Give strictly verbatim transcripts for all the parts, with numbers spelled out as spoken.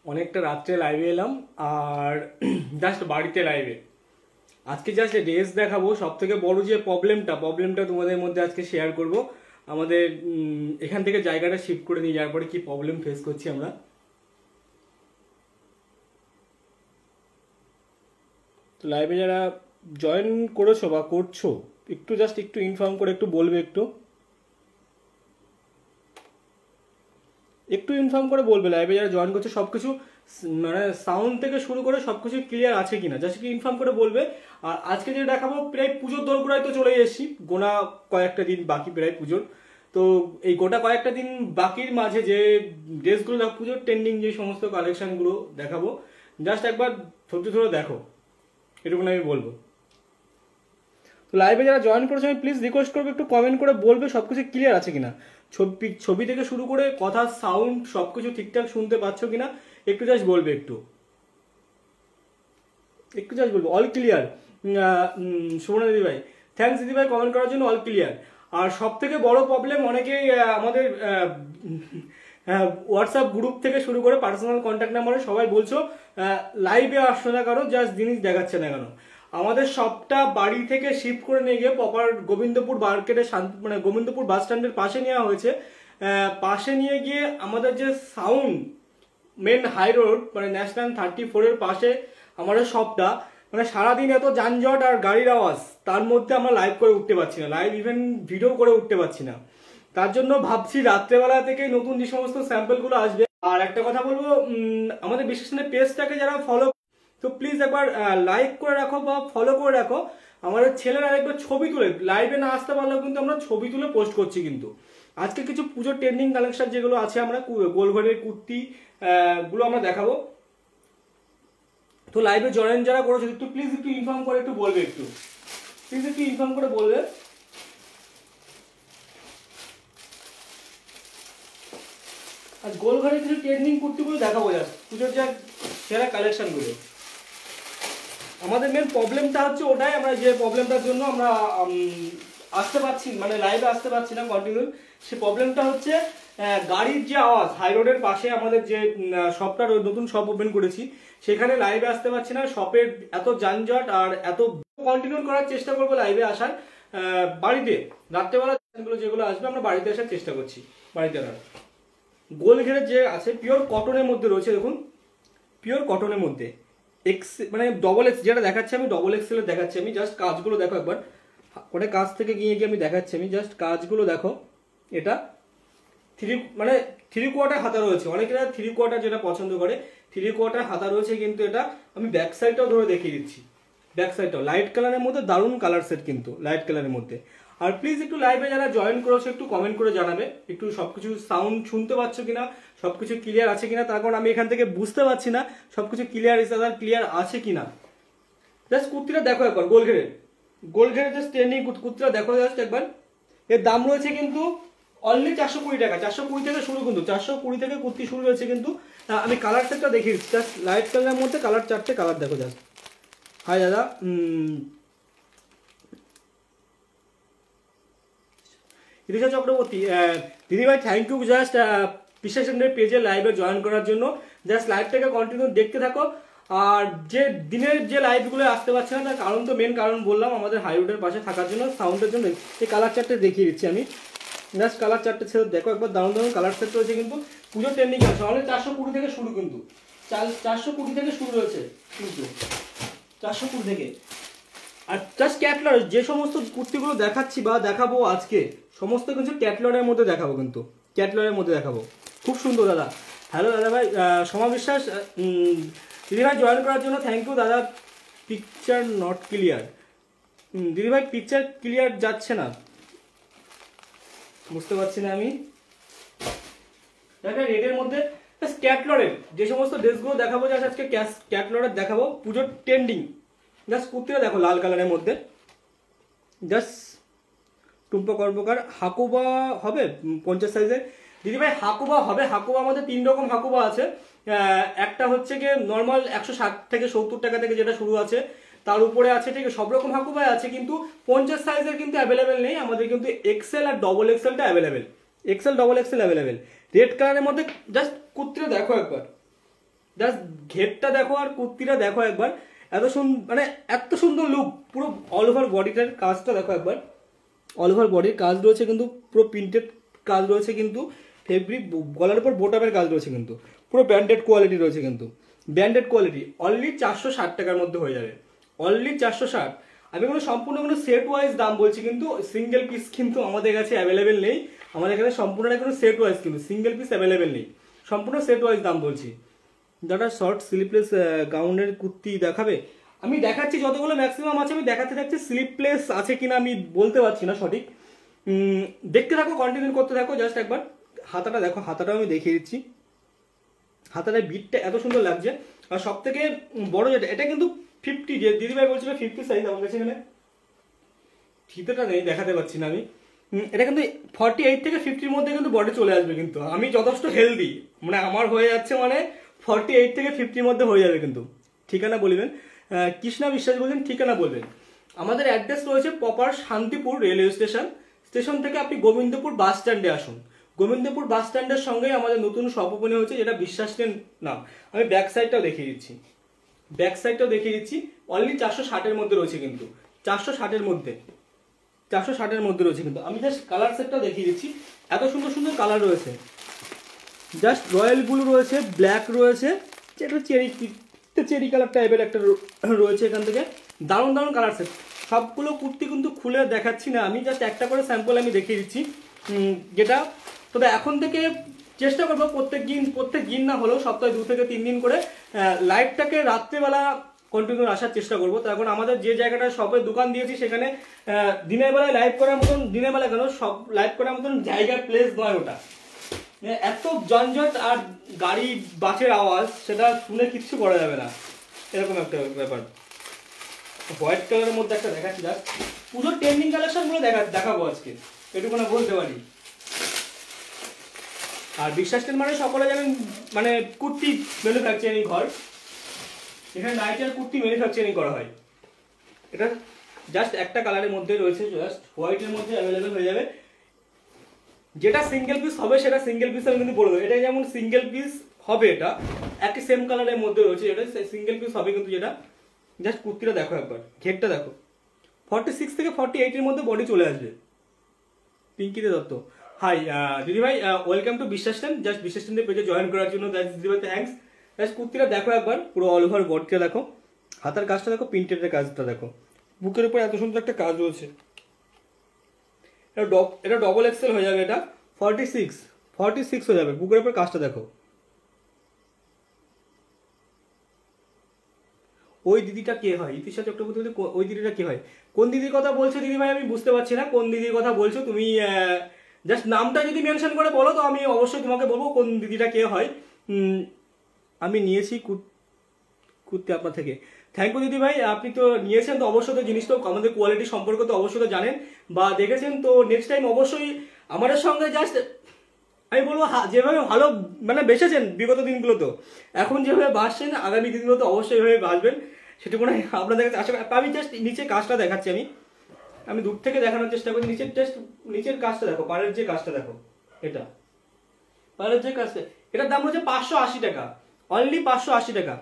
অনেকটা রাত্রে লাইভে এলাম আর জাস্ট বাড়িতে লাইভে আজকে জাস্ট ড্রেস দেখাবো। সব থেকে বড় যে প্রবলেমটা প্রবলেমটা তোমাদের মধ্যে আজকে শেয়ার করব। আমাদের এখান থেকে জায়গাটা শিফট করে নিয়ে যাওয়ার পরে কি প্রবলেম ফেস করছি আমরা। তো লাইভে যারা জয়েন করেছো বা করছো একটু জাস্ট একটু ইনফর্ম করে একটু বলবে, একটু একটু ইনফর্ম করে বলবে লাইভে যারা জয়েন করছে সব কিছু মানে সাউন্ড থেকে শুরু করে সব কিছু ক্লিয়ার আছে কিনা, জাস্ট কি ইনফর্ম করে বলবে। আর আজকে যেটা দেখাবো প্রায় পুজোর দোরগোড়ায় তো চলে এসেছি, গোনা কয়েকটা দিন বাকি প্রায় পুজোর। তো এই গোটা কয়েকটা দিন বাকির মাঝে যে ড্রেসগুলো পুজোর ট্রেন্ডিং যে সমস্ত কালেকশনগুলো দেখাবো, জাস্ট একবার ধৈর্য ধরে দেখো, এটুকুন আমি বলবো। তো লাইভে যারা জয়েন করেছে আমি প্লিজ রিকোয়েস্ট করবো একটু কমেন্ট করে বলবে সব কিছু ক্লিয়ার আছে কিনা, ছবি ছবি থেকে শুরু করে কথা সাউন্ড সব কিছু ঠিকঠাক শুনতে পাচ্ছ কিনা একটু জাস্ট বলবে, একটু একটু জাস্ট বলবো অল ক্লিয়ার। সুবর্ণা দিদি ভাই থ্যাংকস দিদি ভাই কমেন্ট করার জন্য, অল ক্লিয়ার। আর সব থেকে বড় প্রবলেম অনেকেই আমাদের হোয়াটসঅ্যাপ গ্রুপ থেকে শুরু করে পার্সোনাল কন্ট্যাক্ট নাম্বারে সবাই বলছো লাইভে আসছো না কেন, জাস্ট জিনিস দেখাচ্ছে না কেন। আমাদের সবটা বাড়ি থেকে শিফট করে নিয়ে গিয়ে প্রপার গোবিন্দপুর মার্কেটে শান্তি মানে গোবিন্দপুর বাস স্ট্যান্ডের পাশে নেওয়া হয়েছে। পাশে নিয়ে গিয়ে আমাদের যে সাউন্ড মেন হাই রোড মানে ন্যাশনাল থার্টি ফোরের পাশে আমাদের সবটা, মানে সারাদিন এত যানজট আর গাড়ির আওয়াজ, তার মধ্যে আমরা লাইভ করে উঠতে পারছি না, লাইভ ইভেন ভিডিও করে উঠতে পারছি না। তার জন্য ভাবছি রাত্রেবেলা থেকে নতুন যে সমস্ত স্যাম্পলগুলো আসবে। আর একটা কথা বলবো, আমাদের বিশ্লেষণের পেজটাকে যারা ফলো, তো প্লিজ একবার লাইক করে রাখো বা ফলো করে রাখো। আমাদের ছেলেরা একবার ছবি তুলে, লাইভে না আসতে পারলেও কিন্তু আমরা ছবি তুলে পোস্ট করছি। কিন্তু আজকে কিছু পুজোর ট্রেন্ডিং কালেকশন যেগুলো আছে আমরা গোলঘরের কুর্তি গুলো আমরা দেখাবো। তো লাইভে জয়েন যারা করেছো একটু প্লিজ একটু ইনফর্ম করে একটু বলবে, একটু প্লিজ একটু ইনফর্ম করে বলবে। আজ গোলঘরের কিছু ট্রেন্ডিং কুর্তিগুলো দেখাবো জাস্ট পুজোর যা সেরা কালেকশনগুলো। আমাদের মেন প্রবলেমটা হচ্ছে ওটাই, আমরা যে প্রবলেমটার জন্য আমরা আসতে পারছি মানে লাইভে আসতে পারছি না কন্টিনিউ, সে প্রবলেমটা হচ্ছে গাড়ির যে আওয়াজ। হাই রোডের পাশে আমাদের যে শপটা নতুন শপ ওপেন করেছি সেখানে লাইভে আসতে পারছি না, শপের এত যানজট আর এত। কন্টিনিউ করার চেষ্টা করবো লাইভে আসার, বাড়িতে রাত্রেবেলা যেগুলো আসবে আমরা বাড়িতে আসার চেষ্টা করছি। বাড়িতে আসার গোলঘেরের যে আছে পিওর কটনের মধ্যে রয়েছে, দেখুন পিওর কটনের মধ্যে এক্স মানে ডবল এক্স যেটা দেখাচ্ছি আমি, ডবল এক্সেলের দেখাচ্ছি আমি। জাস্ট কাজগুলো দেখো একবার, ওটা কাজ থেকে গিয়ে গিয়ে আমি দেখাচ্ছি আমি, জাস্ট কাজগুলো দেখো। এটা থ্রি মানে থ্রি কোয়ার্টার হাতা রয়েছে, অনেকেরা থ্রি কোয়ার্টার যেটা পছন্দ করে থ্রি কোয়ার্টার হাতা রয়েছে, কিন্তু এটা আমি ব্যাক সাইডটাও ধরে দেখিয়ে দিচ্ছি। ব্যাক সাইডটাও লাইট কালারের মধ্যে দারুণ কালার সেট, কিন্তু লাইট কালারের মধ্যে। আর প্লিজ একটু লাইভে যারা জয়েন করেছো একটু কমেন্ট করে জানাবে একটু সবকিছু সাউন্ড শুনতে পাচ্ছ কিনা, সবকিছু ক্লিয়ার আছে কিনা, তার কারণ আমি এখান থেকে বুঝতে পারছি না সবকিছু ক্লিয়ার ক্লিয়ার আছে কিনা। জাস্ট কুর্তিটা দেখো একবার, গোলঘেরের গোলঘেরের জাস্ট ট্রেন্ডিং কুর্তিটা দেখো জাস্ট একবার। এর দাম রয়েছে কিন্তু অনলি চারশো কুড়ি টাকা, চারশো কুড়ি থেকে শুরু, কিন্তু চারশো কুড়ি থেকে কুর্তি শুরু রয়েছে। কিন্তু আমি কালার সেটটা দেখি জাস্ট, লাইট কালারের মধ্যে কালার চারটে কালার দেখো জাস্ট। হাই দাদা রিচা চক্রবর্তী দিদিভাই থ্যাংক ইউ জাস্ট বিশ্বাসের পেজে লাইভে জয়েন করার জন্য। জাস্ট লাইভটাকে কন্টিনিউ দেখতে থাকো। আর যে দিনের যে লাইভগুলো আসতে পারছে না তার কারণ তো মেন কারণ বললাম আমাদের হাই রোডের পাশে থাকার জন্য, সাউন্ডের জন্য। এই কালার চারটে দেখিয়ে দিচ্ছি আমি, জাস্ট কালার চারটে ছেড়ে দেখো একবার, দারুণ দারুণ কালার সেট রয়েছে। কিন্তু পুজোর ট্রেন্ডিং আছে, অনেক চারশো কুড়ি থেকে শুরু, কিন্তু চারশো কুড়ি থেকে শুরু রয়েছে কিন্তু চারশো কুড়ি থেকে। আর জাস্ট ক্যাটলগ যে সমস্ত কুর্তিগুলো দেখাচ্ছি বা দেখাবো আজকে সমস্ত কিছু ক্যাটলগের মধ্যে দেখাবো, কিন্তু ক্যাটলগের মধ্যে দেখাবো। খুব সুন্দর দাদা, হ্যালো দাদা ভাই সমা বিশ্বাস দিদিভাই জয়েন করার জন্য থ্যাংক ইউ দাদা। পিকচার নট ক্লিয়ার, দিদিভাই পিকচার ক্লিয়ার যাচ্ছে না, বুঝতে পারছি না আমি। রেডের মধ্যে ক্যাটলগের যে সমস্ত ড্রেসগুলো দেখাবো জাস্ট আজকে ক্যাটলগের দেখাবো পুজোর ট্রেন্ডিং। জাস্ট কুর্তিটা দেখো লাল কালারের মধ্যে, জাস্ট টুম্পা কর্মকার হাকুবা হবে পঞ্চাশ সাইজের। দিদিভাই হাকুবা হবে, হাকুবা আমাদের তিন রকম হাকুবা আছে। একটা হচ্ছে গিয়ে নর্মাল একশো ষাট থেকে সত্তর টাকা থেকে যেটা শুরু আছে, তার উপরে আছে ঠিক সব রকম হাকুবাই আছে, কিন্তু পঞ্চাশ সাইজের কিন্তু অ্যাভেলেবেল নেই আমাদের, কিন্তু এক্সেল আর ডবল এক্সেলটা available, XL double XL available. Red কালারের মধ্যে জাস্ট কুর্তিটা দেখো একবার, জাস্ট ঘেরটা দেখো আর কুর্তিটা দেখো একবার, এত সুন্দর মানে এত সুন্দর লুক। পুরো অল ওভার বডিটার কাজটা দেখো একবার, অল ওভার বডির কাজ রয়েছে কিন্তু পুরো প্রিন্টেড কাজ রয়েছে কিন্তু, ফেব্রিক গলার উপর বোটামের কাজ রয়েছে কিন্তু, পুরো ব্র্যান্ডেড কোয়ালিটি রয়েছে কিন্তু, ব্র্যান্ডেড কোয়ালিটি। অনলি চারশো ষাট টাকার মধ্যে হয়ে যাবে, অনলি চারশো ষাট। আমি কোনো সম্পূর্ণ কোনো সেট ওয়াইজ দাম বলছি, কিন্তু সিঙ্গেল পিস কিন্তু আমাদের কাছে অ্যাভেলেবেল নেই। আমাদের এখানে সম্পূর্ণ কোনো সেট ওয়াইজ কিন্তু সিঙ্গেল পিস অ্যাভেলেবেল নেই, সম্পূর্ণ সেট ওয়াইজ দাম বলছি। যারা শর্ট স্লিপলেস গাউনের কুর্তি দেখাবে, আমি দেখাচ্ছি যতগুলো ম্যাক্সিমাম আছে আমি দেখাতে থাকছি। স্লিপলেস আছে কিনা আমি বলতে পারছি না সঠিক, দেখতে থাকো, কন্টিনিউ করতে থাকো। জাস্ট একবার হাতাটা দেখো, হাতাটাও আমি দেখিয়ে দিচ্ছি। হাতাটার বিটটা এত সুন্দর লাগছে। আর সব থেকে বড় যেটা, এটা কিন্তু ফিফটি, যে দিদিভাই বলছিল ফিফটি সাইজ, আমার কাছে এখানে ফিতেটা নেই, দেখাতে পারছি না আমি। এটা কিন্তু ফর্টি এইট থেকে ফিফটির মধ্যে কিন্তু বডি চলে আসবে কিন্তু। আমি যথেষ্ট হেলদি, মানে আমার হয়ে যাচ্ছে মানে ফর্টি এইট থেকে ফিফটির মধ্যে হয়ে যাবে কিন্তু। ঠিকানা বলবেন, কৃষ্ণা বিশ্বাস বলছেন, ঠিকানা বলবেন। আমাদের অ্যাড্রেস রয়েছে proper Shantipur railway station, station থেকে আপনি গোবিন্দপুর বাস স্ট্যান্ডে আসুন। গোবিন্দপুর বাস স্ট্যান্ডের সঙ্গেই আমাদের নতুন শপ ওপেন হয়েছে, যেটা বিশ্বাসের নাম। আমি ব্যাক সাইডটাও দেখিয়ে দিচ্ছি, ব্যাক সাইডটাও দেখিয়ে দিচ্ছি। অনলি চারশো ষাটের মধ্যে রয়েছে কিন্তু, চারশো ষাটের মধ্যে, চারশো ষাটের মধ্যে রয়েছে কিন্তু। আমি জাস্ট কালার সেটটাও দেখিয়ে দিচ্ছি, এত সুন্দর সুন্দর কালার রয়েছে। জাস্ট রয়্যাল ব্লু রয়েছে, ব্ল্যাক রয়েছে, যেটা চেরি চেরি কালার টাইপের একটা রয়েছে এখান থেকে। দারুণ দারুণ কালার সেট, সবগুলো কুর্তি কিন্তু খুলে দেখাচ্ছি না আমি, জাস্ট একটা করে স্যাম্পল আমি দেখিয়ে দিচ্ছি যেটা। তবে এখন থেকে চেষ্টা করবো প্রত্যেক দিন, প্রত্যেক দিন না হলেও সপ্তাহে দু থেকে তিন দিন করে লাইভটাকে রাত্রেবেলা কন্টিনিউ আসার চেষ্টা করবো। তো এখন আমাদের যে জায়গাটা শপে দোকান দিয়েছি সেখানে দিনের বেলায় লাইভ করার মতন, দিনের বেলা কেন সব লাইভ করার মতন জায়গা প্লেস নয় ওটা। এত যানজট আর গাড়ি বাসের আওয়াজ, সেটা শুনে কিচ্ছু করা যাবে না, এরকম একটা ব্যাপার। হোয়াইট কালারের মধ্যে একটা দেখাচ্ছি, জাস্ট পুরো ট্রেন্ডিং কালেকশনগুলো দেখা দেখাবো আজকে, এটুকু না বলতে পারি। আর বিশ্বাস ট্রেন্ড মানে সকলে জানেন, মানে কুর্তি ম্যানুফ্যাকচারিং ঘর, এখানে নাইটি আর কুর্তি ম্যানুফ্যাকচারিং করা হয়। এটা জাস্ট একটা কালারের মধ্যে রয়েছে, জাস্ট হোয়াইটের মধ্যে অ্যাভেলেবেল হয়ে যাবে। যেটা সিঙ্গেল পিস হবে সেটা সিঙ্গেল পিস আমি কিন্তু বলে দেবো। এটা যেমন সিঙ্গেল পিস হবে, এটা একই সেম কালারের মধ্যে রয়েছে, এটা সিঙ্গেল পিস হবে কিন্তু। যেটা জাস্ট কুর্তিটা দেখো একবার, ঘেরটা দেখো, ফর্টি সিক্স থেকে ফর্টি এইটের মধ্যে বডি চলে আসবে। পিঙ্কিতে দত্ত, হাই দিদিভাই, welcome to Biswas trend. Just Biswas ট্রেন্ডের পেজে জয়েন করার জন্য দিদিভাই থ্যাংকস। জাস্ট কুর্তিটা দেখো একবার, পুরো অল ওভার বডিটা দেখো, হাতার কাজটা দেখো, প্রিন্টেডের কাজটা দেখো, বুকের উপর এত সুন্দর একটা কাজ রয়েছে। এটা ডব এটা ডবল এক্সেল হয়ে যাবে, এটা ফর্টি সিক্স ফর্টি সিক্স হয়ে যাবে। বুকের উপর কাজটা দেখো। ওই দিদিটা কে হয়? ইতিশা চক্রবর্তী বলতে ওই দিদিটা কে হয়? কোন দিদির কথা বলছো দিদি ভাই? আমি বুঝতে পারছি না কোন দিদির কথা বলছো তুমি। জাস্ট নামটা যদি মেনশন করে বলো তো আমি অবশ্যই তোমাকে বলবো কোন দিদিটা কে হয়। আমি নিয়েছি কুর্তি আপনার থেকে, থ্যাংক ইউ দিদি ভাই। আপনি তো নিয়েছেন তো অবশ্যই তো জিনিসটা আমাদের কোয়ালিটি সম্পর্কে তো অবশ্যই তো জানেন বা দেখেছেন। তো নেক্সট টাইম অবশ্যই আমাদের সঙ্গে জাস্ট আমি বলবো যেভাবে ভালো মানে বেসেছেন বিগত দিনগুলো, তো এখন যেভাবে বাসছেন আগামী দিনগুলো তো অবশ্যই এভাবে বাসবেন, সেটুকু না আপনাদের কাছে আশা করি। আমি জাস্ট নিচে কাজটা দেখাচ্ছি, আমি আমি দূর থেকে দেখানোর চেষ্টা করি। নিচের জাস্ট নিচের কাজটা দেখো, পাড়ের যে কাজটা দেখো, এটা পাড়ের যে কাজটা, এটার দাম হচ্ছে পাঁচশো আশি টাকা, অনলি পাঁচশো আশি টাকা।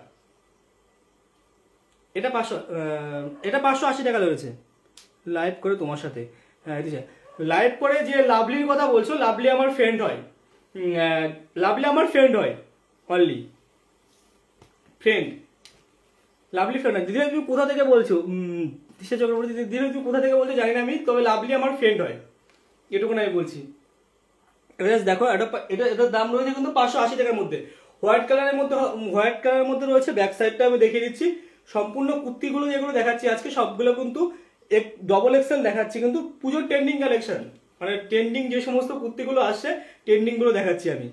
এটা পাঁচশো এটা পাঁচশো আশি টাকা রয়েছে। লাইভ করে তোমার সাথে, হ্যাঁ লাইভ করে যে লাভলির কথা বলছো, লাভলি আমার ফ্রেন্ড হয়, লাভলি আমার ফ্রেন্ড হয়, অনলি ফ্রেন্ড, লাভলি ফ্রেন্ড হয়। দিদি তুমি কোথা থেকে বলছো? দিশা চক্রবর্তী, দিদি তুমি কোথা থেকে বলছো জানি না আমি, তবে লাভলি আমার ফ্রেন্ড হয়, এটুকুন আমি বলছি। এবার দেখো এটা এটা এটার দাম রয়েছে কিন্তু পাঁচশো আশি টাকার মধ্যে, হোয়াইট কালারের মধ্যে, হোয়াইট কালারের মধ্যে রয়েছে। ব্যাক সাইডটা আমি দেখিয়ে দিচ্ছি। সম্পূর্ণ কুর্তিগুলো যেগুলো দেখাচ্ছি আজকে সবগুলো কিন্তু এক ডবল এক্সেল দেখাচ্ছি, কিন্তু পুজোর ট্রেন্ডিং কালেকশন, মানে ট্রেন্ডিং যে সমস্ত কুর্তিগুলো আসছে ট্রেন্ডিং গুলো দেখাচ্ছি আমি।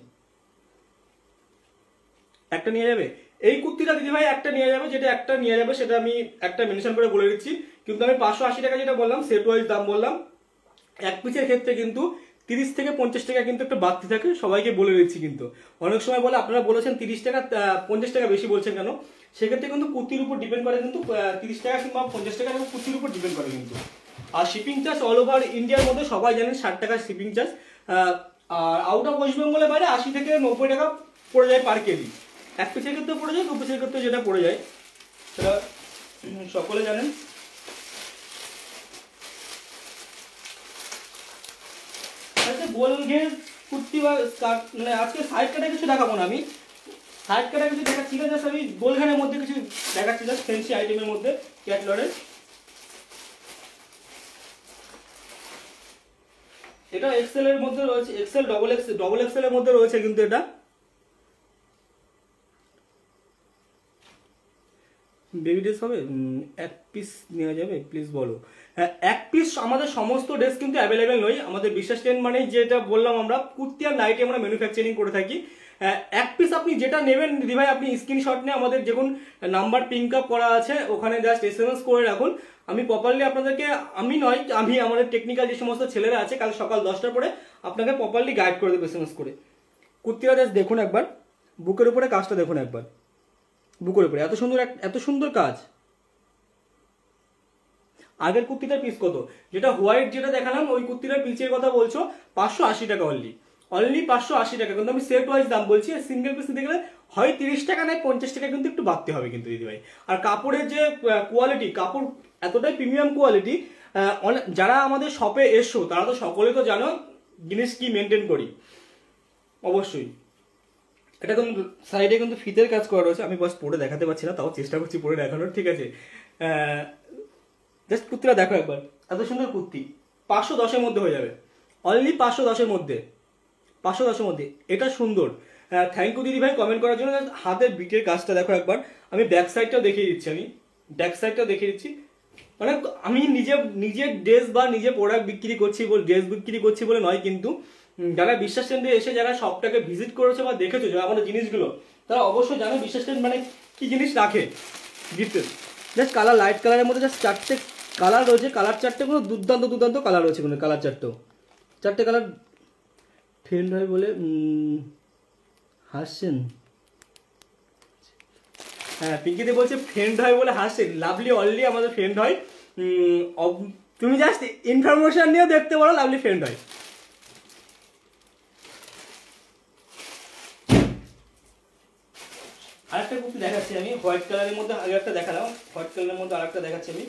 একটা নিয়ে যাবে এই কুর্তিটা দিদি ভাই, একটা নিয়ে যাবে, যেটা একটা নিয়ে যাবে সেটা আমি একটা মেনশন করে বলে দিচ্ছি। কিন্তু আমি পাঁচশো আশি টাকা যেটা বললাম সেট ওয়াইজ দাম বললাম। এক পিসের ক্ষেত্রে কিন্তু তিরিশ থেকে পঞ্চাশ টাকা কিন্তু একটা বাড়তি থাকে, সবাইকে বলে দিচ্ছি। কিন্তু অনেক সময় বলে আপনারা বলেছেন তিরিশ টাকা পঞ্চাশ টাকা বেশি বলছেন কেন, সেক্ষেত্রে কিন্তু কুর্তির উপর ডিপেন্ড করে, কিন্তু তিরিশ টাকা কিংবা পঞ্চাশ টাকা কুর্তির উপর ডিপেন্ড করে কিন্তু। আর শিপিং চার্জ অল ওভার ইন্ডিয়ার মধ্যে সবাই জানেন ষাট টাকা শিপিং চার্জ। আর আউট অফ ওয়েস্ট বেঙ্গলের বাইরে আশি থেকে নব্বই টাকা পড়ে যায় পার কেজি। এক পিসের ক্ষেত্রে পড়ে যায়, দু পিসের ক্ষেত্রে যেটা পড়ে যায় সেটা সকলে জানেন। গোল ঘের কুর্তি বা স্কার্ট, মানে আজকে সাইড কাটা কিছু দেখাবো না আমি, সাইড কাটা কিছু দেখাচ্ছি না, জাস্ট আমি গোল ঘেরের মধ্যে কিছু দেখাচ্ছি, জাস্ট ফ্যান্সি আইটেমের মধ্যে ক্যাটলরের। এটা এক্সেল এর মধ্যে রয়েছে, XL double X double XL এর মধ্যে রয়েছে কিন্তু এটা। বেবি ড্রেস হবে, এক পিস নেওয়া যাবে প্লিজ বলো। হ্যাঁ, এক পিস আমাদের সমস্ত ড্রেস কিন্তু অ্যাভেলেবেল নয়, আমাদের বিশ্বাস ট্রেন্ড মানে যেটা বললাম আমরা কুর্তি আর নাইটি আমরা ম্যানুফ্যাকচারিং করে থাকি। এক পিস আপনি যেটা নেবেন দিদি ভাই, আপনি স্ক্রিনশট নিয়ে আমাদের দেখুন নাম্বার পিঙ্ক আপ করা আছে, ওখানে জাস্ট এস এম এস করে রাখুন। আমি প্রপারলি আপনাদেরকে, আমি নয় আমি আমাদের টেকনিক্যাল যে সমস্ত ছেলেরা আছে, কাল সকাল দশটার পরে আপনাকে প্রপারলি গাইড করে দেবো এস এম এস করে। কুর্তিটা জাস্ট দেখুন একবার, বুকের উপরে কাজটা দেখুন একবার, বুকের উপরে এত সুন্দর এত সুন্দর কাজ। আগের কুর্তিটার পিস কত, যেটা হোয়াইট যেটা দেখালাম ওই কুর্তিটার পিসের কথা বলছো পাঁচশো আশি টাকা অনলি, অনলি পাঁচশো আশি টাকা, কিন্তু আমি সেট ওয়াইজ দাম বলছি। সিঙ্গেল পিস দেখলে হয় তিরিশ টাকা নয় পঞ্চাশ টাকা কিন্তু একটু বাড়তে হবে কিন্তু দিদি ভাই। আর কাপড়ের যে কোয়ালিটি, কাপড় এতটাই প্রিমিয়াম কোয়ালিটি, যারা আমাদের শপে এসো তারা তো সকলে তো জানো জিনিস কি মেনটেন করি অবশ্যই। এটা কিন্তু সাইডে কিন্তু ফিতের কাজ করা রয়েছে, আমি বাস পরে দেখাতে পারছি না, তাও চেষ্টা করছি পরে দেখানোর, ঠিক আছে। জাস্ট কুর্তিটা দেখো একবার, এত সুন্দর কুর্তি, পাঁচশো দশের মধ্যে হয়ে যাবে, অনলি পাঁচশো দশের মধ্যে, পাঁচশো দশের মধ্যে। এটা সুন্দর, থ্যাংক ইউ দিদি ভাই কমেন্ট করার জন্য। হাতের বিটের কাজটা দেখো একবার, আমি ব্যাক সাইডটাও দেখিয়ে দিচ্ছি, আমি ব্যাক সাইডটাও দেখিয়ে দিচ্ছি। মানে আমি নিজে নিজের ড্রেস বা নিজে প্রোডাক্ট বিক্রি করছি বলে, ড্রেস বিক্রি করছি বলে নয়, কিন্তু যারা বিশ্বাস ট্রেন্ডে এসে যারা শপটাকে ভিজিট করেছে বা দেখেছো যারা আমাদের জিনিসগুলো, তারা অবশ্যই জানে বিশ্বাস ট্রেন্ড মানে কি জিনিস রাখে গিফটের। জাস্ট কালার লাইট কালারের মধ্যে জাস্ট চারটে কালার রয়েছে, কালার চারটে কোনো দুর্দান্ত দুর্দান্ত কালার রয়েছে, কোনো কালার চারটেও চারটে কালার। ফ্রেন্ড হয় বলে হাসছেন, হ্যাঁ পিঙ্কিতে বলছে ফ্রেন্ড হয় বলে হাসছেন, লাভলি অনলি আমাদের ফ্রেন্ড হয়। তুমি জাস্ট ইনফরমেশন নিয়েও দেখতে পারো, লাভলি ফ্রেন্ড হয়। আরেকটা কুর্তি দেখাচ্ছি আমি হোয়াইট কালারের মধ্যে, আগে একটা দেখালাম, হোয়াইট কালারের মধ্যে আরেকটা দেখাচ্ছি আমি।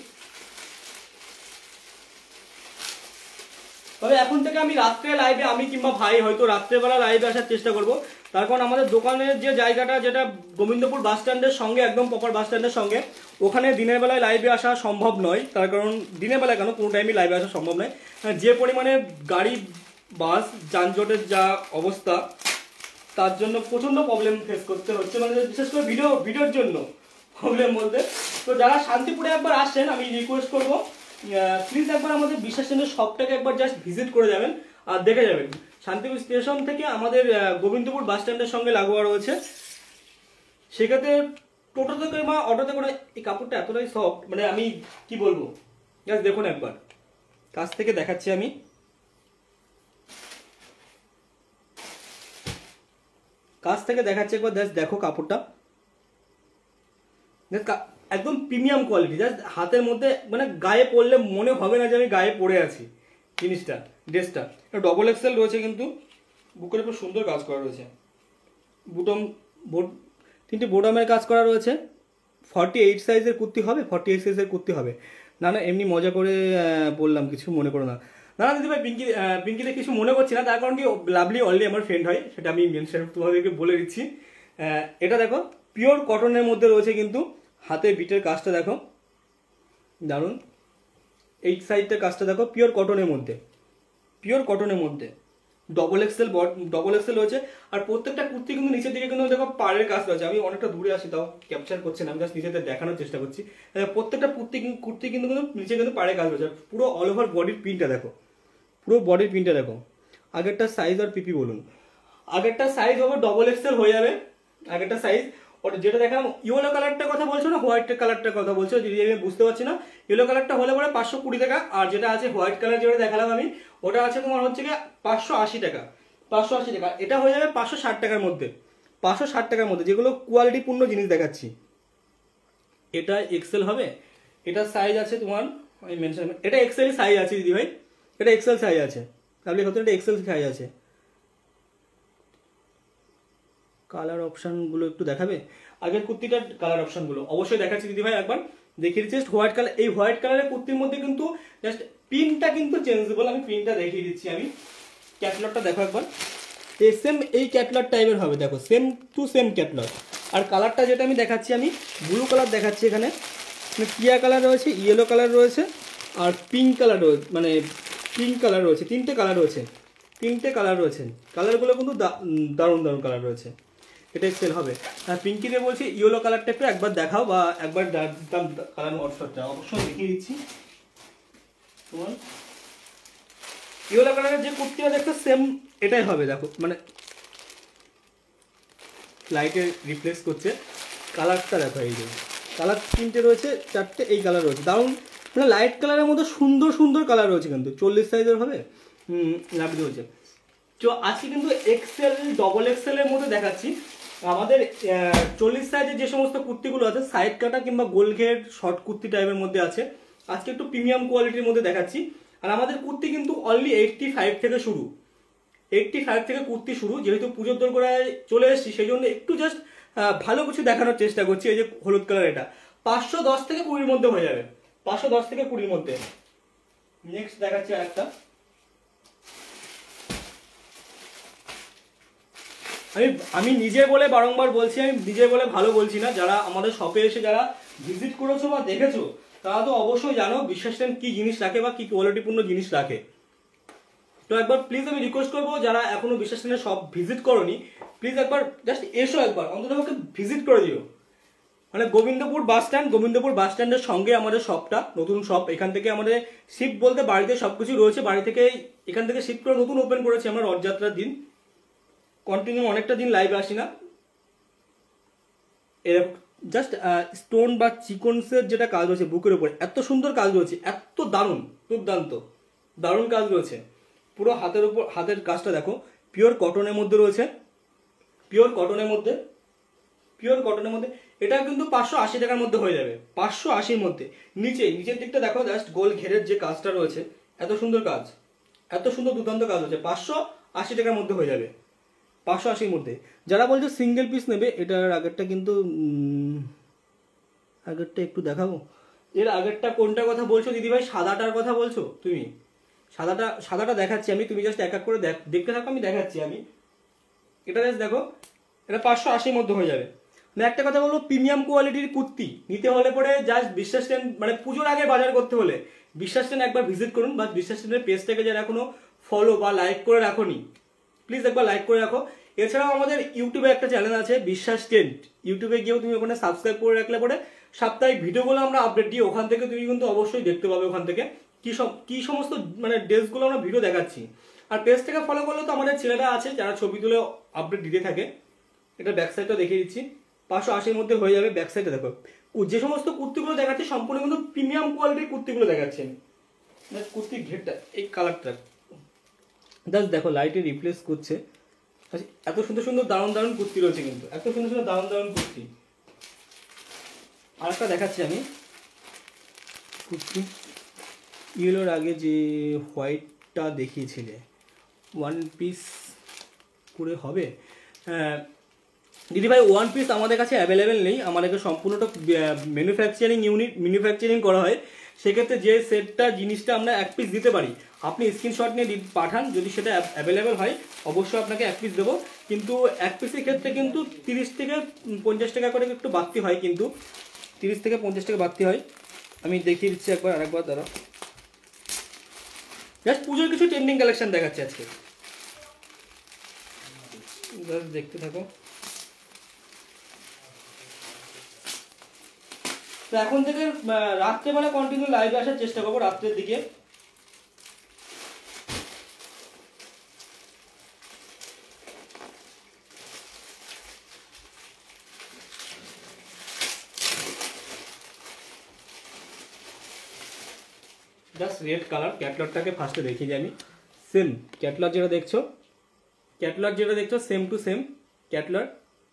তবে এখন থেকে আমি রাত্রে লাইভে, আমি কিংবা ভাই হয়তো রাত্রেবেলা লাইভে আসার চেষ্টা করব, তার কারণ আমাদের দোকানের যে জায়গাটা যেটা গোবিন্দপুর বাস স্ট্যান্ডের সঙ্গে, একদম প্রপার বাস স্ট্যান্ডের সঙ্গে, ওখানে দিনের বেলায় লাইভে আসা সম্ভব নয়, তার কারণ দিনের বেলায় কেন কোনো টাইমে লাইভে আসা সম্ভব নয়, যে পরিমাণে গাড়ি বাস যানজটের যা অবস্থা, তার জন্য প্রচণ্ড প্রবলেম ফেস করতে হচ্ছে, মানে বিশেষ করে ভিডিও ভিডিওর জন্য প্রবলেম বলতে। তো যারা শান্তিপুরে একবার আসছেন আমি রিকোয়েস্ট করবো প্লিজ একবার আমাদের বিশ্বাস ট্রেন্ডের শপটাকে একবার জাস্ট ভিজিট করে যাবেন আর দেখে যাবেন। শান্তিপুর স্টেশন থেকে আমাদের গোবিন্দপুর বাস স্ট্যান্ডের সঙ্গে লাগোয়া রয়েছে, সেক্ষেত্রে টোটোতে করে বা অটোতে করে এই কাপড়টা এতটাই সফট, মানে আমি কি বলবো, জাস্ট দেখুন একবার, কাছ থেকে দেখাচ্ছি আমি। কাছ থেকে দেখাচ্ছি একবার, জাস্ট দেখো কাপড়টা, একদম প্রিমিয়াম কোয়ালিটি, জাস্ট হাতের মধ্যে মানে গায়ে পরলে মনে হবে না যে আমি গায়ে পরে আছি জিনিসটা, ড্রেসটা। ডবল এক্সেল রয়েছে কিন্তু, বুকের উপর সুন্দর কাজ করা রয়েছে, বুটম বোট তিনটে বোটামের কাজ করা রয়েছে। ফর্টি এইট সাইজের কুর্তি হবে, ফর্টি এইট সাইজের কুর্তি হবে না, না এমনি মজা করে বললাম, কিছু মনে করো না। না না দিদি ভাই, পিঙ্কি পিঙ্কিতে কিছু মনে করছি না, তার কারণ কি লাভলি অলরেডি আমার ফ্রেন্ড হয়, সেটা আমি মেনশন তোমাদেরকে বলে দিচ্ছি। এটা দেখো পিওর কটনের মধ্যে রয়েছে কিন্তু, হাতে বিটের কাজটা দেখো দারুণ, এই সাইডটার কাজটা দেখো পিওর কটনের মধ্যে, পিওর কটনের মধ্যে ডবল এক্সেল ডবল এক্সেল রয়েছে। আর প্রত্যেকটা কুর্তি কিন্তু নিচের দিকে কিন্তু দেখো পাড়ের কাজ রয়েছে, আমি অনেকটা দূরে আসি তাও ক্যাপচার করছি না, আমি জাস্ট নিচেতে দেখানোর চেষ্টা করছি। প্রত্যেকটা কুর্তি কুর্তি কিন্তু নিচে কিন্তু পাড়ের কাজ রয়েছে, পুরো অল ওভার বডির প্রিন্টটা দেখো, পুরো বডির প্রিন্টটা দেখো। আগেরটা সাইজ আর পিপি বলুন, আগেরটা সাইজ হবে ডবল এক্সেল হয়ে যাবে, আগেরটা সাইজ। ওটা যেটা দেখালাম ইয়েলো কালারটার কথা বলছো না, হোয়াইট কালারটার কথা বলছো, যদি আমি বুঝতে পারছি না। ইয়েলো কালারটা হলে পরে পাঁচশো কুড়ি টাকা, আর যেটা আছে হোয়াইট কালার যেটা দেখালাম আমি, ওটা আছে তোমার হচ্ছে গিয়ে পাঁচশো আশি টাকা, পাঁচশো আশি টাকা। এটা হয়ে যাবে পাঁচশো ষাট টাকার মধ্যে, পাঁচশো ষাট টাকার মধ্যে, যেগুলো কোয়ালিটিপূর্ণ জিনিস দেখাচ্ছি। এটা এক্সেল হবে, এটা সাইজ আছে তোমার, আমি মেনশন, এটা এক্সেল সাইজ আছে দিদি ভাই, এটা এক্সেল সাইজ আছে, তাহলে হয়তো এটা এক্সেল সাইজ আছে। কালার অপশানগুলো একটু দেখাবে, আগের কুর্তিটার কালার অপশানগুলো অবশ্যই দেখাচ্ছি দিদি ভাই, একবার দেখিয়ে দিচ্ছি। হোয়াইট কালার, এই হোয়াইট কালারের কুর্তির মধ্যে কিন্তু জাস্ট পিনটা কিন্তু চেঞ্জেবল, আমি পিনটা দেখিয়ে দিচ্ছি। আমি ক্যাটলগটা দেখো একবার, এই সেম এই ক্যাটলগ টাইপের হবে, দেখো সেম টু সেম ক্যাটলগ। আর কালারটা যেটা আমি দেখাচ্ছি, আমি ব্লু কালার দেখাচ্ছি, এখানে টিয়া কালার রয়েছে, ইয়েলো কালার রয়েছে, আর পিঙ্ক কালার রয়েছে, মানে পিঙ্ক কালার রয়েছে, তিনটে কালার রয়েছে, তিনটে কালার রয়েছে। কালারগুলো কিন্তু দারুণ দারুণ কালার রয়েছে, এটাই সেল হবে। আর পিঙ্কি দিয়ে বলছি ইয়েলো কালারটা একটু একবার দেখাও, বা একবার দিতাম কালার হোয়াটসঅ্যাপটা অবশ্যই দেখিয়ে দিচ্ছি তোমার। ইয়েলো কালারের যে কুর্তিটা দেখছো সেম এটাই হবে, দেখো মানে লাইটে রিপ্লেস করছে। কালারটা দেখো, এই যে কালার তিনটে রয়েছে, চারটে এই কালার রয়েছে, দারুণ মানে লাইট কালারের মধ্যে সুন্দর সুন্দর কালার রয়েছে, কিন্তু চল্লিশ সাইজের হবে। হুম লাভ রয়েছে। তো আজকে কিন্তু এক্সেল ডবল এক্সেলের মধ্যে দেখাচ্ছি। আমাদের চল্লিশ সাইজের যে সমস্ত কুর্তিগুলো আছে, সাইড কাটা কিংবা গোল ঘের শর্ট কুর্তি টাইপের মধ্যে আছে, আজকে একটু প্রিমিয়াম কোয়ালিটির মধ্যে দেখাচ্ছি। আর আমাদের কুর্তি কিন্তু অনলি এইটটি ফাইভ থেকে শুরু, এইটটি ফাইভ থেকে কুর্তি শুরু। যেহেতু পুজোর দোর করে চলে এসেছি, সেই জন্য একটু জাস্ট ভালো কিছু দেখানোর চেষ্টা করছি। এই যে হলুদ কালার, এটা পাঁচশো দশ থেকে কুড়ির মধ্যে হয়ে যাবে, পাঁচশো দশ থেকে কুড়ির মধ্যে। নেক্সট দেখাচ্ছি আরেকটা, আমি আমি নিজে বলে বারংবার বলছি, আমি নিজে বলে ভালো বলছি না, যারা আমাদের শপে এসে যারা ভিজিট করেছো বা দেখেছো তারা তো অবশ্যই জানো বিশ্বাস স্ট্যান্ড কি জিনিস রাখে বা কি কোয়ালিটিপূর্ণ জিনিস রাখে। তো একবার প্লিজ আমি রিকোয়েস্ট করবো, যারা এখনো বিশ্বাস স্ট্যান্ডের শপ ভিজিট করোনি, প্লিজ একবার জাস্ট এসো, একবার অন্তত আমাকে ভিজিট করে দিও। মানে Gobindapur bus stand, Gobindapur bus স্ট্যান্ডের সঙ্গে আমাদের শপটা, নতুন শপ। এখান থেকে আমাদের শিফট বলতে বাড়িতে সবকিছু রয়েছে, বাড়ি থেকে এখান থেকে শিফট করে নতুন ওপেন করেছি আমরা রথযাত্রার দিন। কন্টিনিউ অনেকটা দিন লাইভে আসি না। এরকম জাস্ট স্টোন বা চিকনসের যেটা কাজ রয়েছে বুকের উপরে, এত সুন্দর কাজ রয়েছে, এত দারুণ, দুর্দান্ত দারুণ কাজ রয়েছে। পুরো হাতের উপর, হাতের কাজটা দেখো, পিওর কটনের মধ্যে রয়েছে, পিওর কটনের মধ্যে, পিওর কটনের মধ্যে। এটা কিন্তু পাঁচশো আশি টাকার মধ্যে হয়ে যাবে, পাঁচশো আশির মধ্যে। নিচে নিচের দিকটা দেখো, জাস্ট গোল ঘেরের যে কাজটা রয়েছে, এত সুন্দর কাজ, এত সুন্দর দুর্দান্ত কাজ রয়েছে, পাঁচশো আশি টাকার মধ্যে হয়ে যাবে, পাঁচশো আশির মধ্যে। যারা বলছো সিঙ্গেল পিস নেবে, এটার আগেরটা কিন্তু আগেরটা একটু দেখাবো। এর আগেরটা কোনটা কথা বলছো দিদিভাই? সাদাটার কথা বলছো তুমি? সাদাটা সাদাটা দেখাচ্ছি আমি, তুমি জাস্ট এক এক করে দেখতে থাকো, আমি দেখাচ্ছি। আমি এটা জাস্ট দেখো, এটা পাঁচশো আশির মধ্যে হয়ে যাবে। মানে একটা কথা বলবো, প্রিমিয়াম কোয়ালিটির কুর্তি নিতে হলে পরে জাস্ট বিশ্বাস স্ট্যান্ড, মানে পুজোর আগে বাজার করতে হলে বিশ্বাস স্ট্যান্ড একবার ভিজিট করুন, বা বিশ্বাস স্ট্যান্ডের পেজটাকে যারা এখনো ফলো বা লাইক করে রাখোনি, প্লিজ একবার লাইক করে রাখো। এছাড়াও আমাদের ইউটিউবে একটা চ্যানেল আছে বিশ্বাস টেন্ট, ইউটিউবে গিয়েও তুমি ওখানে সাবস্ক্রাইব করে রাখলে পরে সাপ্তাহিক ভিডিওগুলো আমরা আপডেট দিই, ওখান থেকে তুমি কিন্তু অবশ্যই দেখতে পাবে ওখান থেকে কি সব কি সমস্ত মানে ড্রেসগুলো আমরা ভিডিও দেখাচ্ছি। আর পেজটাকে ফলো করলে তো আমাদের ছেলেরা আছে যারা ছবি তুলে আপডেট দিতে থাকে। এটা ব্যাক সাইডটা দেখিয়ে দিচ্ছি, পাঁচশো আশির মধ্যে হয়ে যাবে। ব্যাক সাইডে দেখো, যে সমস্ত কুর্তিগুলো দেখাচ্ছি সম্পূর্ণ কিন্তু প্রিমিয়াম কোয়ালিটির কুর্তিগুলো দেখাচ্ছি। কুর্তির ঘেরটা, এই কালারটা জাস্ট দেখো, লাইটে রিপ্লেস করছে। এত সুন্দর সুন্দর দারুণ দারুণ কুর্তি রয়েছে, কিন্তু এত সুন্দর সুন্দর দারুণ দারুণ কুর্তি। আরেকটা দেখাচ্ছি আমি কুর্তি, ইয়েলোর আগে যে হোয়াইটটা দেখিয়েছিলে, ওয়ান পিস করে হবে। দিদিভাই ওয়ান পিস আমাদের কাছে অ্যাভেলেবেল নেই, আমাদেরকে সম্পূর্ণটা ম্যানুফ্যাকচারিং ইউনিট ম্যানুফ্যাকচারিং করা হয়। সেক্ষেত্রে যে সেটটা জিনিসটা আমরা এক পিস দিতে পারি, আপনি স্ক্রিনশট নিয়ে পাঠান, যদি সেটা অ্যাভেলেবেল হয় অবশ্যই আপনাকে এক পিস দেবো। কিন্তু এক পিসের ক্ষেত্রে কিন্তু তিরিশ থেকে পঞ্চাশ টাকা করে একটু বাড়তি হয়, কিন্তু তিরিশ থেকে পঞ্চাশ টাকা বাড়তি হয়। আমি দেখিয়ে দিচ্ছি একবার, আরেকবার দাঁড়া, জাস্ট পুজোর কিছু ট্রেন্ডিং কালেকশন দেখাচ্ছি আজকে, জাস্ট দেখতে থাকো। তো এখন থেকে রাত্রেবেলা কন্টিনিউ লাইভে আসার চেষ্টা করবো, রাত্রের দিকে। জাস্ট রেড কালার, ক্যাটলগটাকে ফার্স্টে দেখিয়ে দিই আমি। সেম ক্যাটলগ যেটা দেখছো, ক্যাটলগ যেটা দেখছো same to same catalogue.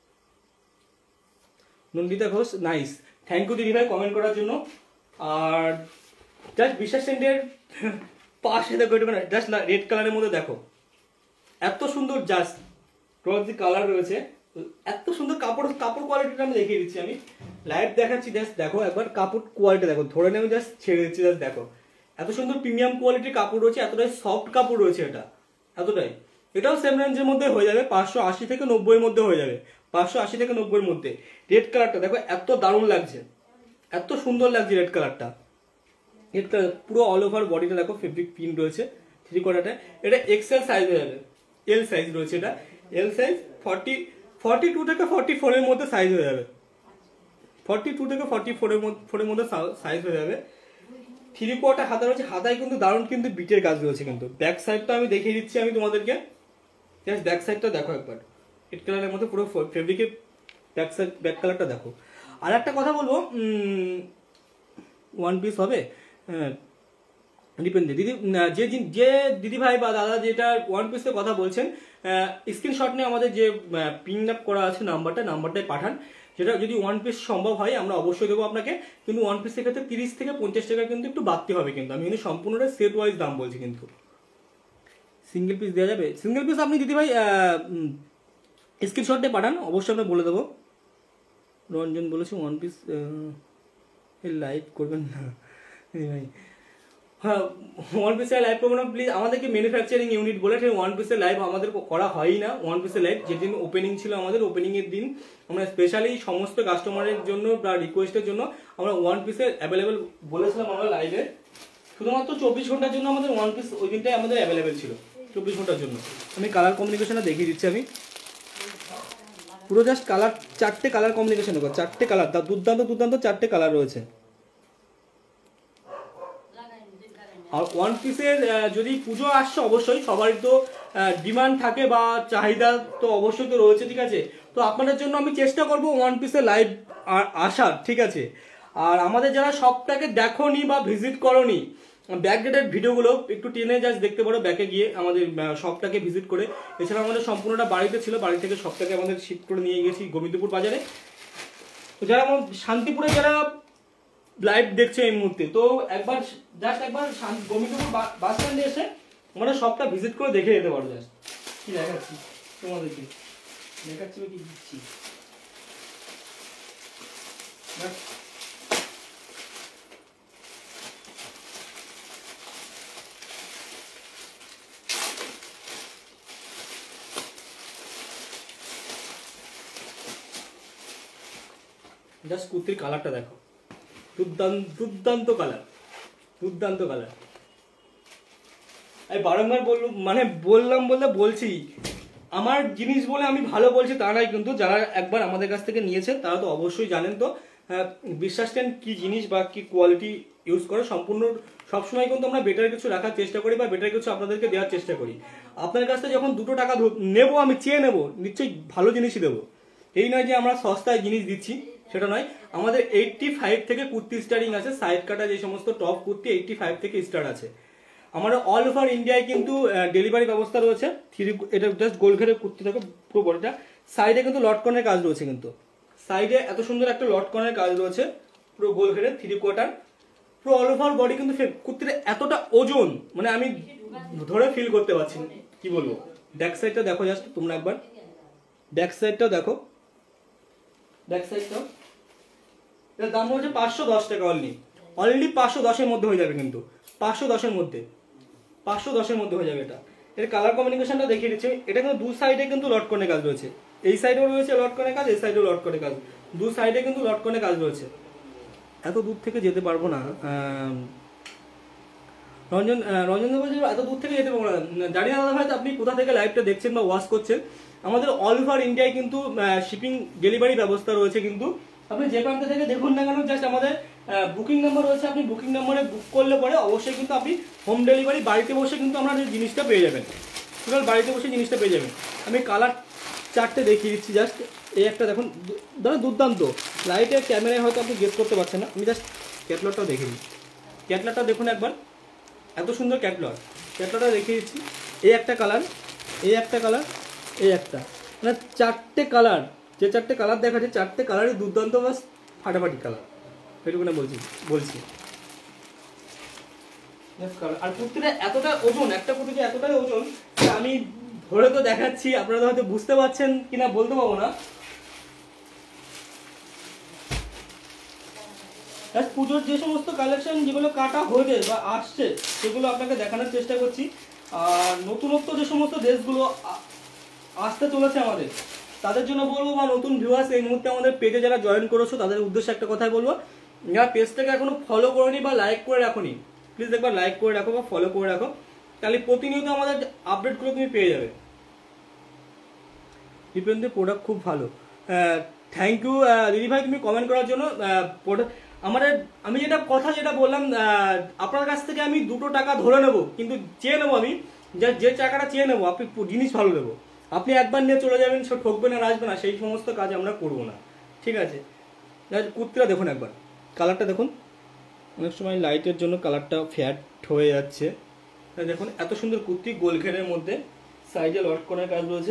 Nandita Ghosh, nice, thank you দিদি ভাই কমেন্ট করার জন্য। আর জাস্ট বিশ্বাস স্ট্যান্ডের পাশে দেখো, জাস্ট রেড কালারের মধ্যে দেখো, এত সুন্দর জাস্ট ক্রস দি কালার রয়েছে, এত সুন্দর কাপড় কাপড় কোয়ালিটিটা আমি দেখিয়ে দিচ্ছি, আমি লাইভ দেখাচ্ছি, জাস্ট দেখো একবার কাপড় কোয়ালিটি দেখো, ধরে নিয়ে আমি জাস্ট ছেড়ে দিচ্ছি, জাস্ট দেখো এত সুন্দর প্রিমিয়াম কোয়ালিটির কাপড় রয়েছে, এতটাই সফট কাপড় রয়েছে এটা, এতটাই। এটাও সেম রেঞ্জের মধ্যে হয়ে যাবে, পাঁচশো আশি থেকে নব্বইয়ের মধ্যে হয়ে যাবে, পাঁচশো আশি থেকে নব্বইয়ের মধ্যে। রেড কালারটা দেখো এত দারুণ লাগছে, এত সুন্দর লাগছে রেড কালারটা। রেড কালার পুরো অল ওভার বডিটা দেখো ফেব্রিক প্রিন্ট রয়েছে থ্রি কোয়ার্টারটা। এটা এক্সেল সাইজ হয়ে যাবে, এল সাইজ রয়েছে, এটা L size forty forty two থেকে ফর্টি ফোরের মধ্যে সাইজ হয়ে যাবে, ফর্টি টু থেকে ফর্টি ফোরের মধ্যে ফোরের মধ্যে সাইজ হয়ে যাবে। থ্রি কোয়ার্টার হাতা রয়েছে, হাতায় কিন্তু দারুণ কিন্তু বিটের কাজ রয়েছে কিন্তু। ব্যাক সাইডটা আমি দেখিয়ে দিচ্ছি আমি তোমাদেরকে, জাস্ট ব্যাক সাইডটা দেখো একবার, রেড কালারের মধ্যে পুরো ফেব্রিকের ব্যাক সাইড ব্যাক কালারটা দেখো। আর একটা কথা বলবো, ওয়ান পিস হবে হ্যাঁ ডিপেন্ড দিদি, যে যে দিদি ভাই বা দাদা যেটা ওয়ান পিসের কথা বলছেন, স্ক্রিনশট নিয়ে আমাদের যে পিন আপ করা আছে নাম্বারটা নাম্বারটায় পাঠান। যেটা যদি ওয়ান পিস সম্ভব হয় আমরা অবশ্যই দেবো আপনাকে, কিন্তু ওয়ান পিসের ক্ষেত্রে তিরিশ থেকে পঞ্চাশ টাকা কিন্তু একটু বাড়তে হবে কিন্তু, আমি কিন্তু সম্পূর্ণটা সেট ওয়াইজ দাম বলছি কিন্তু। সিঙ্গেল পিস দেওয়া যাবে, সিঙ্গেল পিস আপনি দিদি ভাই স্ক্রিনশট দিয়ে পাঠান, অবশ্যই আমরা বলে দেবো। রঞ্জন বলেছে ওয়ান পিস লাইভ করবেন না দিদি ভাই, হ্যাঁ ওয়ান পিসের লাইভ করবো না প্লিজ, আমাদেরকে ম্যানুফ্যাকচারিং ইউনিট বলে ওয়ান পিসের লাইভ আমাদের করা হয়ই না। ওয়ান পিসের লাইভ যেদিন ওপেনিং ছিল আমাদের, ওপেনিং এর দিন আমরা স্পেশালি সমস্ত কাস্টমারের জন্য বা রিকোয়েস্টের জন্য আমরা ওয়ান পিসের অ্যাভেলেবেল বলেছিলাম আমরা লাইভে, শুধুমাত্র চব্বিশ ঘন্টার জন্য আমাদের ওয়ান পিস ওই দিনটাই আমাদের অ্যাভেলেবেল ছিল, চব্বিশ ঘন্টার জন্য। আমি কালার কম্বিনেশনটা দেখিয়ে দিচ্ছি, আমি পুরো জাস্ট কালার চারটে কালার কম্বিনেশন দেখো, চারটে কালার দুর্দান্ত দুর্দান্ত চারটে কালার রয়েছে। আর ওয়ান পিসের যদি পুজো আসছে অবশ্যই সবারই তো ডিমান্ড থাকে বা চাহিদা তো অবশ্যই তো রয়েছে, ঠিক আছে। তো আপনাদের জন্য আমি চেষ্টা করব ওয়ান পিসের লাইভ আসার, ঠিক আছে। আর আমাদের যারা শপটাকে দেখোনি বা ভিজিট করোনি, ব্যাকডেটেড ভিডিওগুলো একটু টেনে জাস্ট দেখতে পারো ব্যাকে গিয়ে আমাদের শপটাকে ভিজিট করে। এছাড়া আমাদের সম্পূর্ণটা বাড়িতে ছিল, বাড়ি থেকে শপটাকে আমাদের শিফট করে নিয়ে গেছি গোবিন্দপুর বাজারে। তো যারা আমার শান্তিপুরে যারা লাইভ দেখছে এই মুহূর্তে, তো একবার জাস্ট একবার গোবিন্দপুর বাস স্ট্যান্ডে এসে আমরা সবটা ভিজিট করে দেখে যেতে পারো। জাস্ট কি দেখাচ্ছি তোমাদেরকে, দেখাচ্ছি কি দিচ্ছি, জাস্ট কুর্তির কালারটা দেখো, দুর্দান্ত দুর্দান্ত কালার, দুর্দান্ত কালার। আমি বারংবার বলল মানে বললাম বলতে বলছি, আমার জিনিস বলে আমি ভালো বলছি তা নয়, কিন্তু যারা একবার আমাদের কাছ থেকে নিয়েছে তারা তো অবশ্যই জানেন। তো বিশ্বাস করেন কি জিনিস বা কি কোয়ালিটি ইউজ করে, সম্পূর্ণ সবসময় কিন্তু আমরা বেটার কিছু রাখার চেষ্টা করি বা বেটার কিছু আপনাদেরকে দেওয়ার চেষ্টা করি। আপনার কাছ থেকে যখন দুটো টাকা নেবো আমি চেয়ে নেবো, নিশ্চয়ই ভালো জিনিসই দেবো। এই নয় যে আমরা সস্তায় জিনিস দিচ্ছি, সেটা নয়। আমাদের এইটটি ফাইভ থেকে কুর্তি স্টার্টিং আছে, সাইড কাটা যে সমস্ত টপ কুর্তি এইটটি ফাইভ থেকে স্টার্ট আছে। আমাদের অল ওভার ইন্ডিয়ায় কিন্তু ডেলিভারি ব্যবস্থা রয়েছে। থ্রি এটা জাস্ট গোল ঘেরের কুর্তি থাকে পুরো বডিটা, সাইডে কিন্তু লটকনের কাজ রয়েছে, কিন্তু সাইডে এত সুন্দর একটা লটকনের কাজ রয়েছে পুরো গোল ঘেরের থ্রি কোয়ার্টার, পুরো অল ওভার বডি কিন্তু কুর্তিটা এতটা ওজন মানে আমি ধরে ফিল করতে পারছি না, কি বলবো। ব্যাক সাইডটা দেখো জাস্ট তোমরা একবার, ব্যাক সাইডটাও দেখো, ব্যাক সাইডটাও। এটার দাম হচ্ছে পাঁচশো দশ টাকা অনলি, অলরেডি পাঁচশো দশের মধ্যে হয়ে যাবে, কিন্তু পাঁচশো দশের মধ্যে পাঁচশো দশের মধ্যে হয়ে যাবে। এটা এর কালার কম্বিনেশনটা দেখিয়ে দিচ্ছে। এটা কিন্তু দু সাইডে কিন্তু লটকনের কাজ রয়েছে, এই সাইডেও রয়েছে লটকনের কাজ, এই সাইডেও লটকনের কাজ, দু সাইডে কিন্তু লটকনের কাজ রয়েছে। এত দূর থেকে যেতে পারবো না রঞ্জন, রঞ্জন বলছে এত দূর থেকে যেতে পারবো না। জানি না দাদা ভাই আপনি কোথা থেকে লাইভটা দেখছেন বা ওয়াচ করছেন। আমাদের অল ওভার ইন্ডিয়ায় কিন্তু শিপিং ডেলিভারি ব্যবস্থা রয়েছে, কিন্তু আপনি যে প্রান্ত থেকে দেখুন না কেন জাস্ট আমাদের বুকিং নাম্বার রয়েছে, আপনি বুকিং নাম্বারে বুক করলে পরে অবশ্যই কিন্তু আপনি হোম ডেলিভারি বাড়িতে বসে কিন্তু আপনার জিনিসটা পেয়ে যাবেন, টোটাল বাড়িতে বসে জিনিসটা পেয়ে যাবেন। আমি কালার চারটে দেখিয়ে দিচ্ছি জাস্ট। এই একটা দেখুন দাদা দুর্দান্ত, লাইটে ক্যামেরায় হয়তো আপনি গেস করতে পারছেন না, আমি জাস্ট ক্যাটলগটা দেখে দিই। ক্যাটলগটা দেখুন একবার, এত সুন্দর ক্যাটলগ, ক্যাটলগটা দেখিয়ে দিচ্ছি। এই একটা কালার, এই একটা কালার, এই একটা, মানে চারটে কালার, যে চারটে কালার দেখাচ্ছে চারটে কালারই দুর্দান্ত বাস ফাটাফাটি কালার, এটুকুনা বলছি বলছি আর কুর্তিটা এতটা ওজন, একটা কুর্তিটা এতটাই ওজন যে আমি ধরে তো দেখাচ্ছি, আপনারা হয়তো বুঝতে পারছেন কিনা বলতে পারবো না। পুজোর যে সমস্ত কালেকশন যেগুলো কাটা হয়েছে বা আসছে সেগুলো আপনাকে দেখানোর চেষ্টা করছি। আর নতুনত্ব যে সমস্ত ড্রেসগুলো আসতে চলেছে আমাদের, তাদের জন্য বলবো, বা নতুন ভিউয়ার্স এই মুহূর্তে আমাদের পেজে যারা জয়েন করেছো তাদের উদ্দেশ্যে একটা কথাই বলবো, যারা পেজটাকে এখনো ফলো করেনি বা লাইক করে রাখোনি, প্লিজ একবার লাইক করে রাখো বা ফলো করে রাখো, তাহলে প্রতিনিয়ত আমাদের আপডেটগুলো তুমি পেয়ে যাবে। দীপেন্দ্রের প্রোডাক্ট খুব ভালো, থ্যাংক ইউ দিদিভাই তুমি কমেন্ট করার জন্য। প্রোডাক্ট আমাদের, আমি যেটা কথা যেটা বললাম, আপনার কাছ থেকে আমি দুটো টাকা ধরে নেবো, কিন্তু চেয়ে নেবো আমি যে যে টাকাটা চেয়ে নেবো আপনি জিনিস ভালো দেবো। আপনি একবার নিয়ে চলে যাবেন, সে ঠকবেন আর আসবে না, সেই সমস্ত কাজ আমরা করবো না, ঠিক আছে? কুর্তিটা দেখুন একবার, কালারটা দেখুন, অনেক সময় লাইটের জন্য কালারটা ফ্যাট হয়ে যাচ্ছে। দেখুন এত সুন্দর কুর্তি, গোল ঘেরের মধ্যে সাইজে লটকনের কাজ রয়েছে,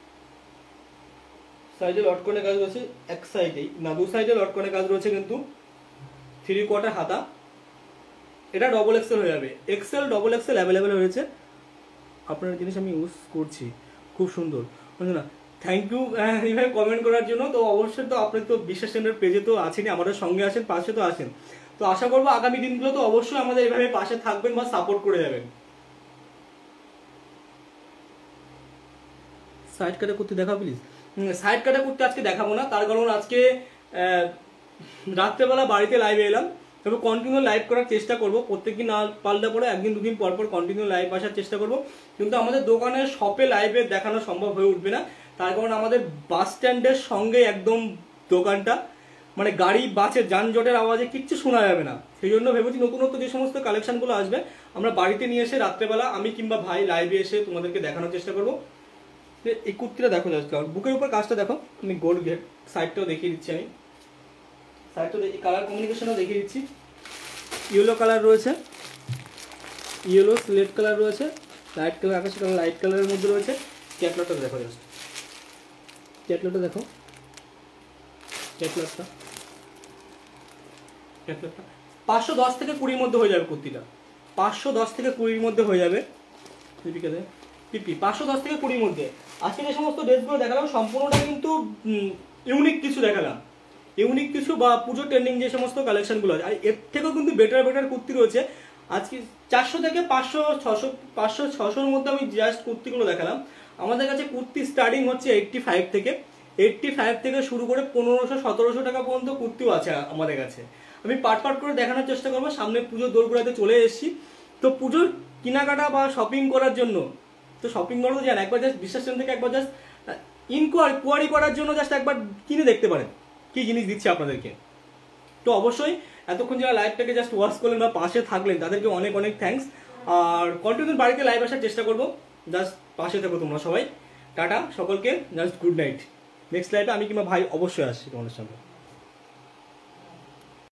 সাইডে লটকনের কাজ রয়েছে, এক সাইডেই না দু সাইডে লটকনের কাজ রয়েছে, কিন্তু থ্রি কোয়ার্টার হাতা। এটা ডবল এক্সেল হয়ে যাবে, এক্সেল ডবল এক্সেল অ্যাভেলেবেল হয়েছে। আপনার জিনিস আমি ইউজ করছি, খুব সুন্দর, বুঝলেন না? থ্যাংক ইউ এইভাবে কমেন্ট করার জন্য। তো অবশ্যই তো আপনি তো বিশ্বাস সেন্টার পেজে তো আছেনই, আমাদের সঙ্গে আসেন, পাশে তো আসেন। তো আশা করবো আগামী দিনগুলো তো অবশ্যই আমাদের এইভাবে পাশে থাকবেন বা সাপোর্ট করে যাবেন। সাইড কাটা করতে দেখা প্লিজ। সাইড কাটা করতে আজকে দেখাবো না, তার কারণ আজকে রাত্রেবেলা বাড়িতে লাইভে এলাম, তবে কন্টিনিউ লাইভ করার চেষ্টা করবো। প্রত্যেকদিন না পাল্টা পরে একদিন দুদিন পর পর কন্টিনিউ লাইভ আসার চেষ্টা করবো, কিন্তু আমাদের দোকানে শপে লাইভে দেখানো সম্ভব হয়ে উঠবে না, তার কারণ আমাদের বাস স্ট্যান্ডের সঙ্গে একদম দোকানটা, মানে গাড়ি বাসের যানজটের আওয়াজে কিচ্ছু শোনা যাবে না। সেই জন্য ভেবেছি নতুনত্ব যে সমস্ত কালেকশনগুলো আসবে আমরা বাড়িতে নিয়ে এসে রাত্রেবেলা আমি কিংবা ভাই লাইভে এসে তোমাদেরকে দেখানোর চেষ্টা করবো। এই কুর্তিটা দেখো, জাস্ট বুকের উপর কাজটা দেখো, আমি গোল্ড গেট সাইডটাও দেখিয়ে দিচ্ছি, আমি সাইডটা এই কালার কম্বিনেশনও দেখিয়ে দিচ্ছি। ইয়েলো কালার রয়েছে, ইয়েলো স্লেট কালার রয়েছে, লাইট কালার আকাশি কালার লাইট কালারের মধ্যে রয়েছে। ক্যাটলগটা দেখো, জাস্ট ক্যাটলগটা দেখো, ক্যাটলগটা ক্যাটলগটা পাঁচশো দশ থেকে কুড়ির মধ্যে হয়ে যাবে কুর্তিটা, পাঁচশো দশ থেকে কুড়ির মধ্যে হয়ে যাবে। পিপিকাতে পিপি পাঁচশো দশ থেকে কুড়ির মধ্যে। আজকে যে সমস্ত ড্রেসগুলো দেখালাম সম্পূর্ণটা কিন্তু ইউনিক কিছু দেখালাম, ইউনিক কিছু বা পুজো ট্রেন্ডিং যে সমস্ত কালেকশনগুলো আছে, আর এর থেকেও কিন্তু বেটার বেটার কুর্তি রয়েছে। আজকে চারশো থেকে পাঁচশো ছশো পাঁচশো ছশোর মধ্যে আমি জাস্ট কুর্তিগুলো দেখালাম। আমাদের কাছে কুর্তি স্টার্টিং হচ্ছে এইটটি ফাইভ থেকে, এইটটি ফাইভ থেকে শুরু করে পনেরোশো সতেরোশো টাকা পর্যন্ত কুর্তিও আছে আমাদের কাছে। আমি পার্ট পার্ট করে দেখানোর চেষ্টা করবো। সামনে পুজোর দোরগোড়াতে চলে এসেছি, তো পুজোর কেনাকাটা বা শপিং করার জন্য, তো শপিং করতে যান একবার জাস্ট বিশ্বাস থেকে একবার জাস্ট ইনকোয়ারি করার জন্য জাস্ট একবার কিনে দেখতে পারেন কি জিনিস দিচ্ছে আপনাদেরকে। তো অবশ্যই এতক্ষণ যারা লাইভটাকে জাস্ট ওয়াচ করলেন বা পাশে থাকলেন তাদেরকে অনেক অনেক থ্যাঙ্কস। আর কন্টিনিউ বাড়িতে লাইভ আসার চেষ্টা করবো, জাস্ট পাশে থাকো তোমরা সবাই। টাটা সকলকে, জাস্ট গুড নাইট। নেক্সট লাইভে আমি কিংবা ভাই অবশ্যই আসছি তোমাদের সঙ্গে।